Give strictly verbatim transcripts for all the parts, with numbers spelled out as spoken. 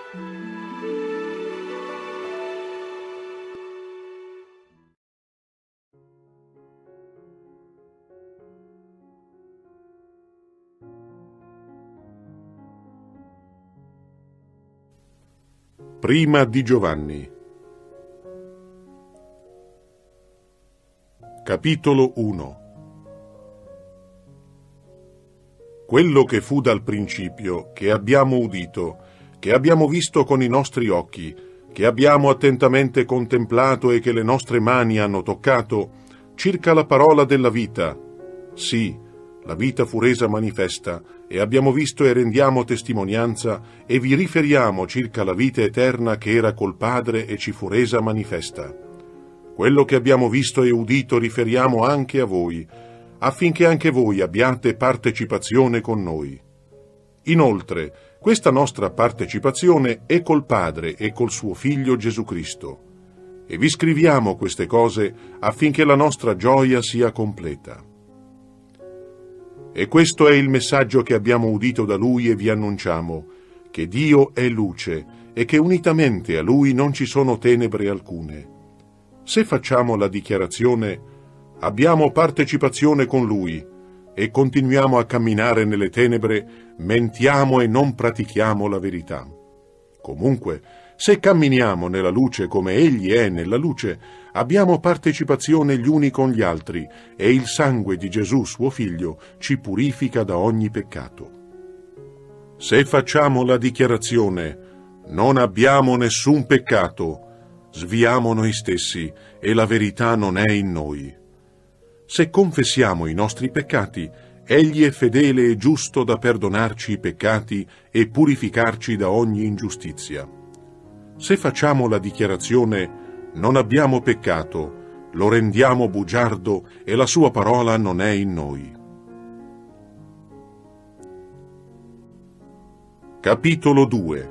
Prima di Giovanni. Capitolo uno. Quello che fu dal principio, che abbiamo udito, che abbiamo visto con i nostri occhi, che abbiamo attentamente contemplato e che le nostre mani hanno toccato, circa la parola della vita. Sì, la vita fu resa manifesta, e abbiamo visto e rendiamo testimonianza, e vi riferiamo circa la vita eterna che era col Padre e ci fu resa manifesta. Quello che abbiamo visto e udito riferiamo anche a voi, affinché anche voi abbiate partecipazione con noi. Inoltre, questa nostra partecipazione è col Padre e col suo Figlio Gesù Cristo. E vi scriviamo queste cose affinché la nostra gioia sia completa. E questo è il messaggio che abbiamo udito da Lui e vi annunciamo, che Dio è luce e che unitamente a Lui non ci sono tenebre alcune. Se facciamo la dichiarazione, abbiamo partecipazione con Lui e continuiamo a camminare nelle tenebre, mentiamo e non pratichiamo la verità. Comunque, se camminiamo nella luce come Egli è nella luce, abbiamo partecipazione gli uni con gli altri e il sangue di Gesù, suo Figlio, ci purifica da ogni peccato. Se facciamo la dichiarazione, non abbiamo nessun peccato, sviamo noi stessi e la verità non è in noi. Se confessiamo i nostri peccati, Egli è fedele e giusto da perdonarci i peccati e purificarci da ogni ingiustizia. Se facciamo la dichiarazione non abbiamo peccato, lo rendiamo bugiardo e la sua parola non è in noi. Capitolo due.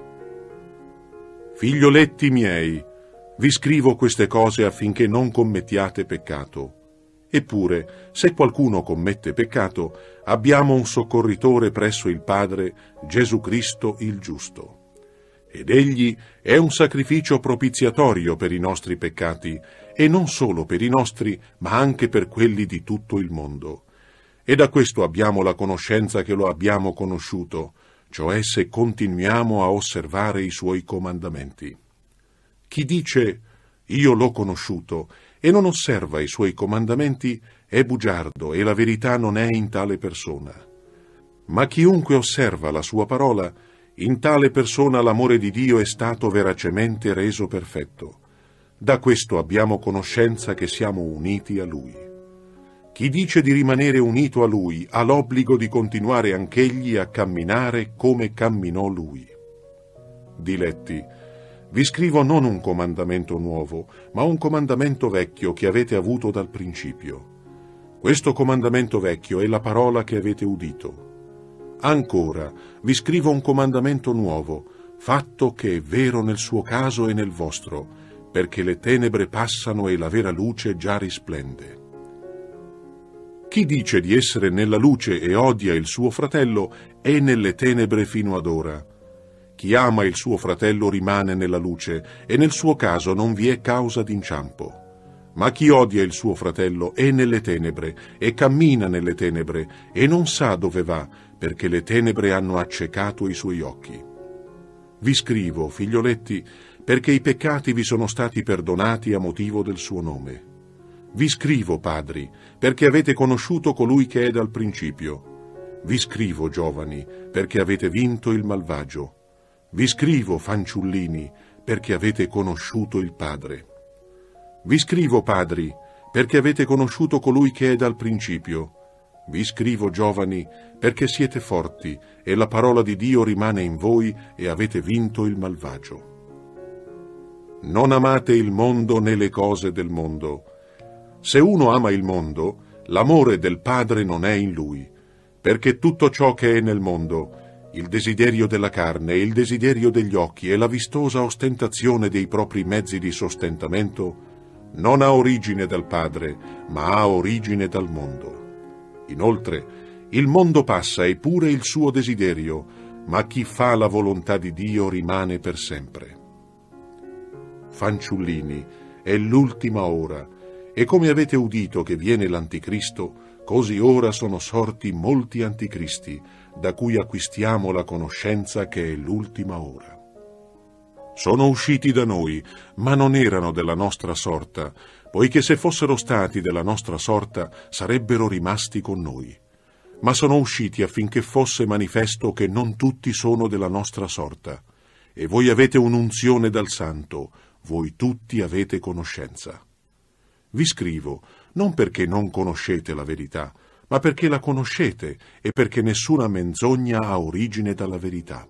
Figlioletti miei, vi scrivo queste cose affinché non commettiate peccato. Eppure, se qualcuno commette peccato, abbiamo un soccorritore presso il Padre, Gesù Cristo il giusto. Ed Egli è un sacrificio propiziatorio per i nostri peccati, e non solo per i nostri, ma anche per quelli di tutto il mondo. E da questo abbiamo la conoscenza che lo abbiamo conosciuto, cioè se continuiamo a osservare i Suoi comandamenti. Chi dice, io l'ho conosciuto, e non osserva i Suoi comandamenti, è bugiardo, e la verità non è in tale persona. Ma chiunque osserva la Sua parola, in tale persona l'amore di Dio è stato veracemente reso perfetto. Da questo abbiamo conoscenza che siamo uniti a Lui. Chi dice di rimanere unito a Lui ha l'obbligo di continuare anch'egli a camminare come camminò Lui. Diletti, vi scrivo non un comandamento nuovo, ma un comandamento vecchio che avete avuto dal principio. Questo comandamento vecchio è la parola che avete udito. Ancora, vi scrivo un comandamento nuovo, fatto che è vero nel suo caso e nel vostro, perché le tenebre passano e la vera luce già risplende. Chi dice di essere nella luce e odia il suo fratello è nelle tenebre fino ad ora. Chi ama il suo fratello rimane nella luce e nel suo caso non vi è causa d'inciampo. Ma chi odia il suo fratello è nelle tenebre e cammina nelle tenebre e non sa dove va, perché le tenebre hanno accecato i suoi occhi. Vi scrivo, figlioletti, perché i peccati vi sono stati perdonati a motivo del suo nome. Vi scrivo, padri, perché avete conosciuto colui che è dal principio. Vi scrivo, giovani, perché avete vinto il malvagio. Vi scrivo, fanciullini, perché avete conosciuto il Padre. Vi scrivo, padri, perché avete conosciuto colui che è dal principio. Vi scrivo, giovani, perché siete forti e la parola di Dio rimane in voi e avete vinto il malvagio. Non amate il mondo né le cose del mondo. Se uno ama il mondo, l'amore del Padre non è in lui, perché tutto ciò che è nel mondo, il desiderio della carne e il desiderio degli occhi e la vistosa ostentazione dei propri mezzi di sostentamento, non ha origine dal Padre, ma ha origine dal mondo. Inoltre, il mondo passa e pure il suo desiderio, ma chi fa la volontà di Dio rimane per sempre. Fanciullini, è l'ultima ora, e come avete udito che viene l'Anticristo, così ora sono sorti molti anticristi, da cui acquistiamo la conoscenza che è l'ultima ora. Sono usciti da noi, ma non erano della nostra sorta, poiché se fossero stati della nostra sorta sarebbero rimasti con noi. Ma sono usciti affinché fosse manifesto che non tutti sono della nostra sorta. E voi avete un'unzione dal Santo, voi tutti avete conoscenza. Vi scrivo, non perché non conoscete la verità, ma perché la conoscete e perché nessuna menzogna ha origine dalla verità.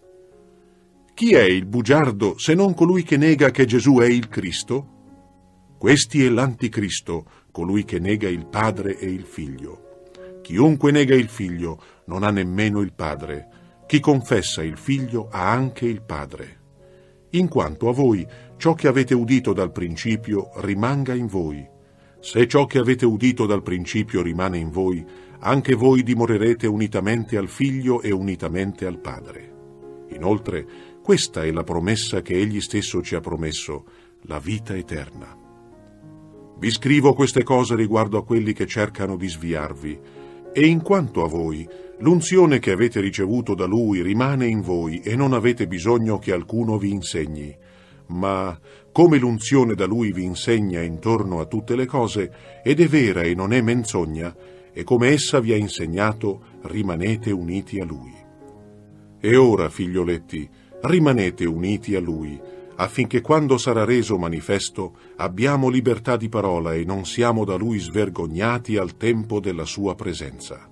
Chi è il bugiardo se non colui che nega che Gesù è il Cristo? Questi è l'Anticristo, colui che nega il Padre e il Figlio. Chiunque nega il Figlio non ha nemmeno il Padre. Chi confessa il Figlio ha anche il Padre. In quanto a voi, ciò che avete udito dal principio rimanga in voi. Se ciò che avete udito dal principio rimane in voi, anche voi dimorerete unitamente al Figlio e unitamente al Padre. Inoltre, questa è la promessa che Egli stesso ci ha promesso, la vita eterna. Vi scrivo queste cose riguardo a quelli che cercano di sviarvi, e in quanto a voi, l'unzione che avete ricevuto da Lui rimane in voi e non avete bisogno che alcuno vi insegni. Ma, come l'unzione da Lui vi insegna intorno a tutte le cose, ed è vera e non è menzogna, e come essa vi ha insegnato, rimanete uniti a Lui. E ora, figlioletti, rimanete uniti a Lui, affinché quando sarà reso manifesto abbiamo libertà di parola e non siamo da Lui svergognati al tempo della Sua presenza.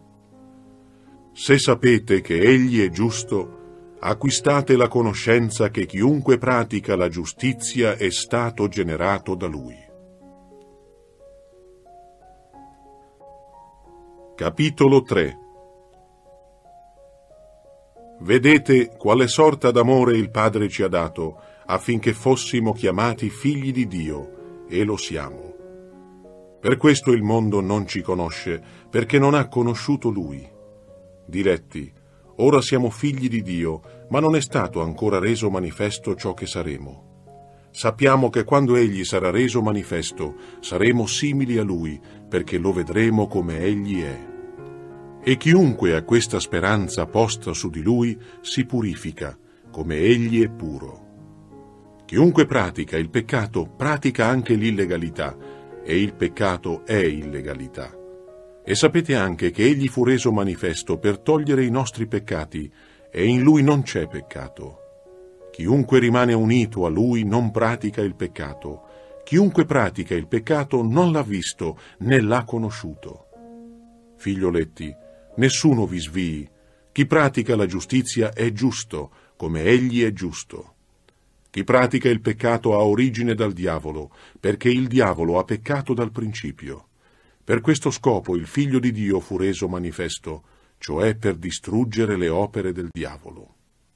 Se sapete che Egli è giusto, acquistate la conoscenza che chiunque pratica la giustizia è stato generato da Lui. Capitolo tre. Vedete quale sorta d'amore il Padre ci ha dato, affinché fossimo chiamati figli di Dio, e lo siamo. Per questo il mondo non ci conosce, perché non ha conosciuto Lui. Diletti, ora siamo figli di Dio, ma non è stato ancora reso manifesto ciò che saremo. Sappiamo che quando Egli sarà reso manifesto, saremo simili a Lui, perché lo vedremo come Egli è. E chiunque ha questa speranza posta su di Lui si purifica, come Egli è puro. Chiunque pratica il peccato pratica anche l'illegalità, e il peccato è illegalità. E sapete anche che Egli fu reso manifesto per togliere i nostri peccati, e in Lui non c'è peccato. Chiunque rimane unito a Lui non pratica il peccato. Chiunque pratica il peccato non l'ha visto né l'ha conosciuto. Figlioletti, nessuno vi svii. Chi pratica la giustizia è giusto, come Egli è giusto. Chi pratica il peccato ha origine dal diavolo, perché il diavolo ha peccato dal principio. Per questo scopo il Figlio di Dio fu reso manifesto, cioè per distruggere le opere del diavolo.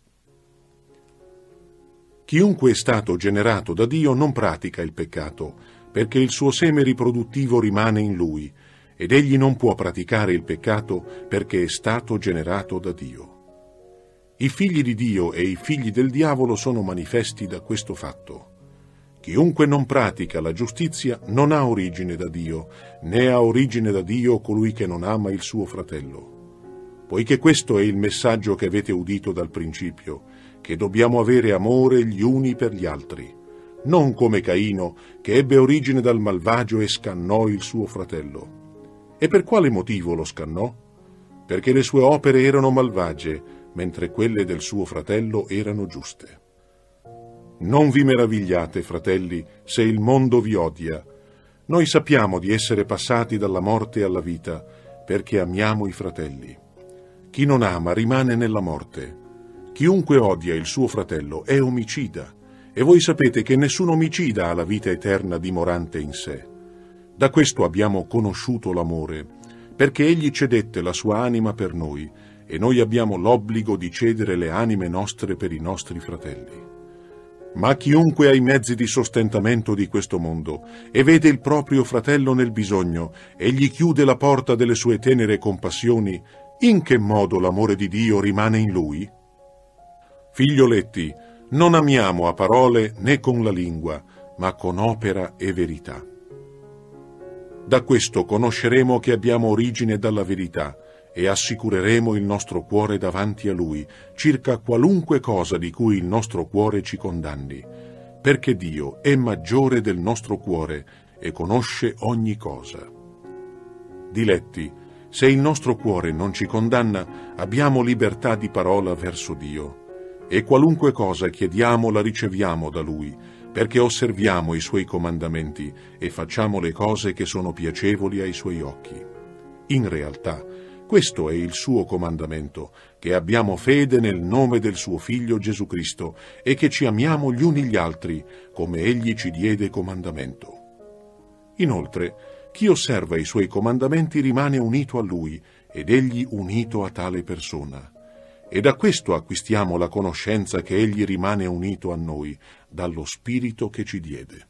Chiunque è stato generato da Dio non pratica il peccato, perché il suo seme riproduttivo rimane in lui, ed egli non può praticare il peccato perché è stato generato da Dio. I figli di Dio e i figli del diavolo sono manifesti da questo fatto. Chiunque non pratica la giustizia non ha origine da Dio, né ha origine da Dio colui che non ama il suo fratello. Poiché questo è il messaggio che avete udito dal principio, che dobbiamo avere amore gli uni per gli altri, non come Caino, che ebbe origine dal malvagio e scannò il suo fratello. E per quale motivo lo scannò? Perché le sue opere erano malvagie, mentre quelle del suo fratello erano giuste. Non vi meravigliate, fratelli, se il mondo vi odia. Noi sappiamo di essere passati dalla morte alla vita, perché amiamo i fratelli. Chi non ama rimane nella morte. Chiunque odia il suo fratello è omicida, e voi sapete che nessun omicida ha la vita eterna dimorante in sé. Da questo abbiamo conosciuto l'amore, perché Egli cedette la sua anima per noi, e noi abbiamo l'obbligo di cedere le anime nostre per i nostri fratelli. Ma chiunque ha i mezzi di sostentamento di questo mondo e vede il proprio fratello nel bisogno e gli chiude la porta delle sue tenere compassioni, in che modo l'amore di Dio rimane in lui? Figlioletti, non amiamo a parole né con la lingua, ma con opera e verità. Da questo conosceremo che abbiamo origine dalla verità e assicureremo il nostro cuore davanti a Lui circa qualunque cosa di cui il nostro cuore ci condanni, perché Dio è maggiore del nostro cuore e conosce ogni cosa. Diletti, se il nostro cuore non ci condanna, abbiamo libertà di parola verso Dio, e qualunque cosa chiediamo la riceviamo da Lui, perché osserviamo i Suoi comandamenti e facciamo le cose che sono piacevoli ai Suoi occhi. In realtà, questo è il Suo comandamento, che abbiamo fede nel nome del Suo Figlio Gesù Cristo e che ci amiamo gli uni gli altri, come Egli ci diede comandamento. Inoltre, chi osserva i Suoi comandamenti rimane unito a Lui ed Egli unito a tale persona. E da questo acquistiamo la conoscenza che Egli rimane unito a noi, dallo Spirito che ci diede.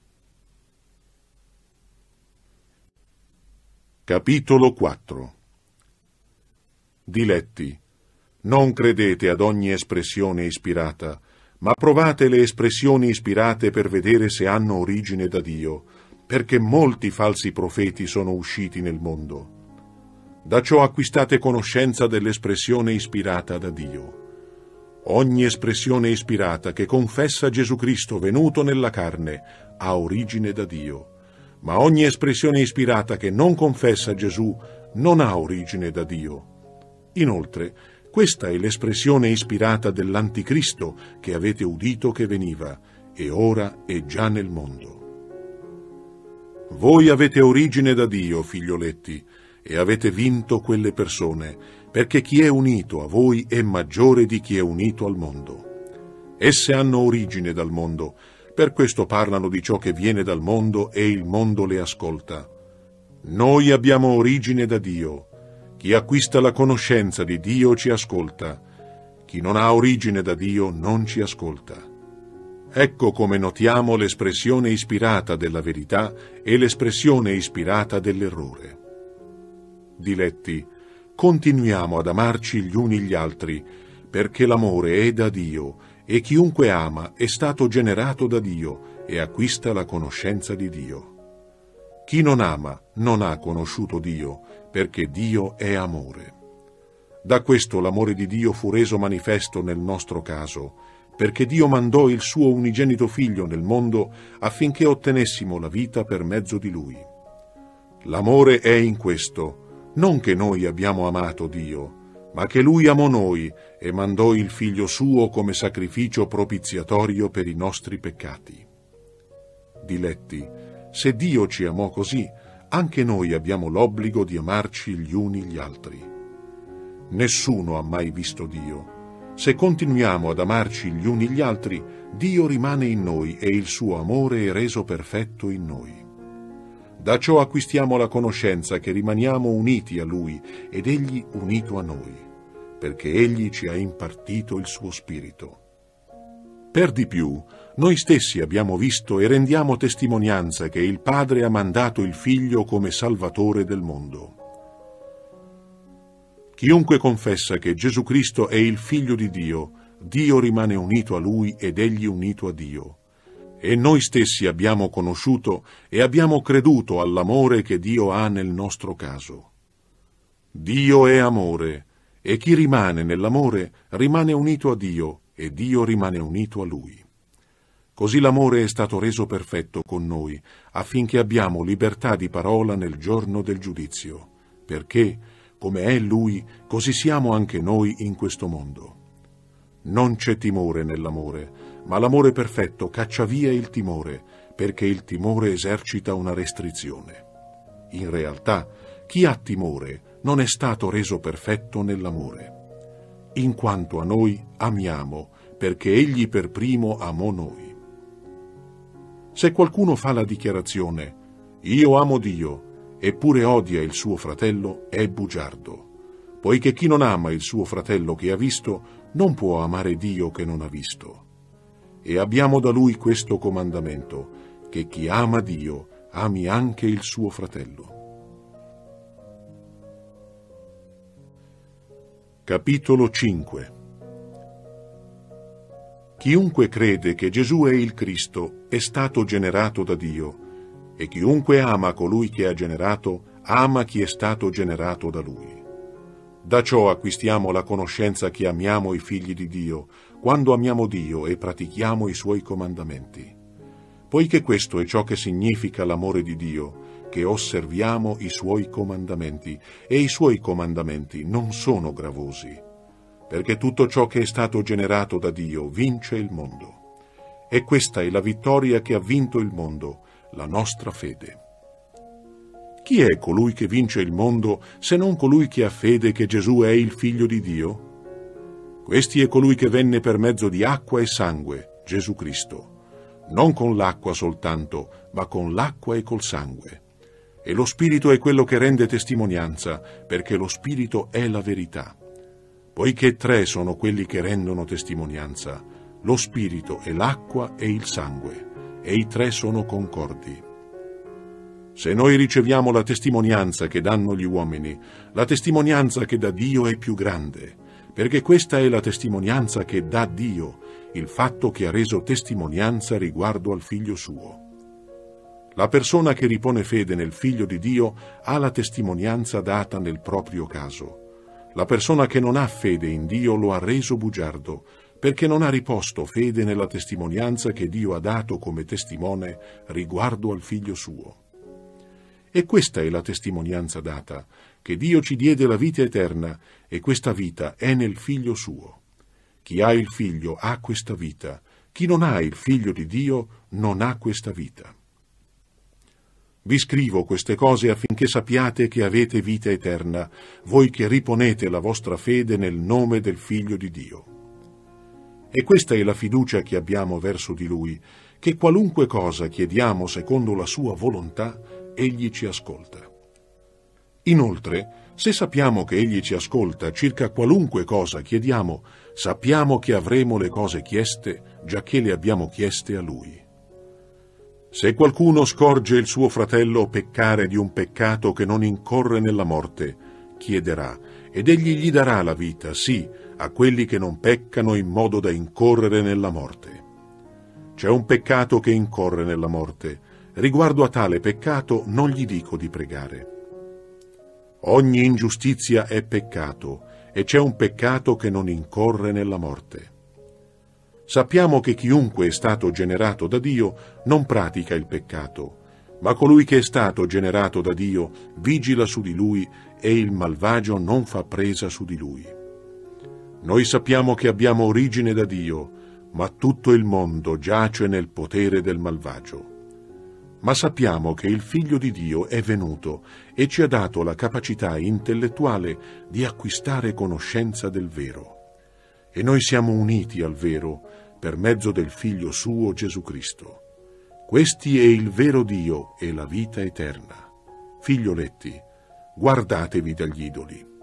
Capitolo quattro. Diletti, non credete ad ogni espressione ispirata, ma provate le espressioni ispirate per vedere se hanno origine da Dio, perché molti falsi profeti sono usciti nel mondo. Da ciò acquistate conoscenza dell'espressione ispirata da Dio. Ogni espressione ispirata che confessa Gesù Cristo venuto nella carne ha origine da Dio, ma ogni espressione ispirata che non confessa Gesù non ha origine da Dio. Inoltre, questa è l'espressione ispirata dell'Anticristo che avete udito che veniva, e ora è già nel mondo. Voi avete origine da Dio, figlioletti, e avete vinto quelle persone, perché chi è unito a voi è maggiore di chi è unito al mondo. Esse hanno origine dal mondo, per questo parlano di ciò che viene dal mondo e il mondo le ascolta. Noi abbiamo origine da Dio. Chi acquista la conoscenza di Dio ci ascolta. Chi non ha origine da Dio non ci ascolta. Ecco come notiamo l'espressione ispirata della verità e l'espressione ispirata dell'errore. Diletti, continuiamo ad amarci gli uni gli altri, perché l'amore è da Dio, e chiunque ama è stato generato da Dio e acquista la conoscenza di Dio. Chi non ama non ha conosciuto Dio, perché Dio è amore. Da questo l'amore di Dio fu reso manifesto nel nostro caso, perché Dio mandò il suo unigenito Figlio nel mondo affinché ottenessimo la vita per mezzo di Lui. L'amore è in questo, non che noi abbiamo amato Dio, ma che Lui amò noi e mandò il Figlio suo come sacrificio propiziatorio per i nostri peccati. Diletti, se Dio ci amò così, anche noi abbiamo l'obbligo di amarci gli uni gli altri. Nessuno ha mai visto Dio. Se continuiamo ad amarci gli uni gli altri, Dio rimane in noi e il suo amore è reso perfetto in noi. Da ciò acquistiamo la conoscenza che rimaniamo uniti a Lui ed Egli unito a noi, perché Egli ci ha impartito il suo Spirito. Per di più, noi stessi abbiamo visto e rendiamo testimonianza che il Padre ha mandato il Figlio come Salvatore del mondo. Chiunque confessa che Gesù Cristo è il Figlio di Dio, Dio rimane unito a Lui ed Egli unito a Dio. E noi stessi abbiamo conosciuto e abbiamo creduto all'amore che Dio ha nel nostro caso. Dio è amore, e chi rimane nell'amore rimane unito a Dio, e Dio rimane unito a Lui. Così l'amore è stato reso perfetto con noi, affinché abbiamo libertà di parola nel giorno del giudizio, perché, come è Lui, così siamo anche noi in questo mondo. Non c'è timore nell'amore, ma l'amore perfetto caccia via il timore, perché il timore esercita una restrizione. In realtà, chi ha timore non è stato reso perfetto nell'amore. In quanto a noi, amiamo, perché Egli per primo amò noi. Se qualcuno fa la dichiarazione, «Io amo Dio», eppure odia il suo fratello, è bugiardo, poiché chi non ama il suo fratello che ha visto, non può amare Dio che non ha visto. E abbiamo da Lui questo comandamento, che chi ama Dio ami anche il suo fratello. Capitolo cinque. Chiunque crede che Gesù è il Cristo è stato generato da Dio, e chiunque ama colui che ha generato, ama chi è stato generato da Lui. Da ciò acquistiamo la conoscenza che amiamo i figli di Dio, quando amiamo Dio e pratichiamo i Suoi comandamenti. Poiché questo è ciò che significa l'amore di Dio, che osserviamo i Suoi comandamenti, e i Suoi comandamenti non sono gravosi, perché tutto ciò che è stato generato da Dio vince il mondo. E questa è la vittoria che ha vinto il mondo, la nostra fede. Chi è colui che vince il mondo, se non colui che ha fede che Gesù è il Figlio di Dio? Questi è colui che venne per mezzo di acqua e sangue, Gesù Cristo, non con l'acqua soltanto, ma con l'acqua e col sangue. E lo Spirito è quello che rende testimonianza, perché lo Spirito è la verità. Poiché tre sono quelli che rendono testimonianza, lo Spirito e l'acqua e il sangue, e i tre sono concordi. Se noi riceviamo la testimonianza che danno gli uomini, la testimonianza che dà Dio è più grande, perché questa è la testimonianza che dà Dio, il fatto che ha reso testimonianza riguardo al Figlio suo. La persona che ripone fede nel Figlio di Dio ha la testimonianza data nel proprio caso. La persona che non ha fede in Dio lo ha reso bugiardo, perché non ha riposto fede nella testimonianza che Dio ha dato come testimone riguardo al Figlio suo. E questa è la testimonianza data, che Dio ci diede la vita eterna, e questa vita è nel Figlio suo. Chi ha il Figlio ha questa vita, chi non ha il Figlio di Dio non ha questa vita. Vi scrivo queste cose affinché sappiate che avete vita eterna, voi che riponete la vostra fede nel nome del Figlio di Dio. E questa è la fiducia che abbiamo verso di Lui, che qualunque cosa chiediamo secondo la sua volontà, Egli ci ascolta. Inoltre, se sappiamo che Egli ci ascolta circa qualunque cosa chiediamo, sappiamo che avremo le cose chieste, giacché le abbiamo chieste a Lui. Se qualcuno scorge il suo fratello peccare di un peccato che non incorre nella morte, chiederà, ed Egli gli darà la vita, sì, a quelli che non peccano in modo da incorrere nella morte. C'è un peccato che incorre nella morte, riguardo a tale peccato non gli dico di pregare. Ogni ingiustizia è peccato, e c'è un peccato che non incorre nella morte. Sappiamo che chiunque è stato generato da Dio non pratica il peccato, ma colui che è stato generato da Dio vigila su di lui e il malvagio non fa presa su di lui. Noi sappiamo che abbiamo origine da Dio, ma tutto il mondo giace nel potere del malvagio. Ma sappiamo che il Figlio di Dio è venuto e ci ha dato la capacità intellettuale di acquistare conoscenza del vero. E noi siamo uniti al vero per mezzo del Figlio suo Gesù Cristo. Questi è il vero Dio e la vita eterna. Figlioletti, guardatevi dagli idoli.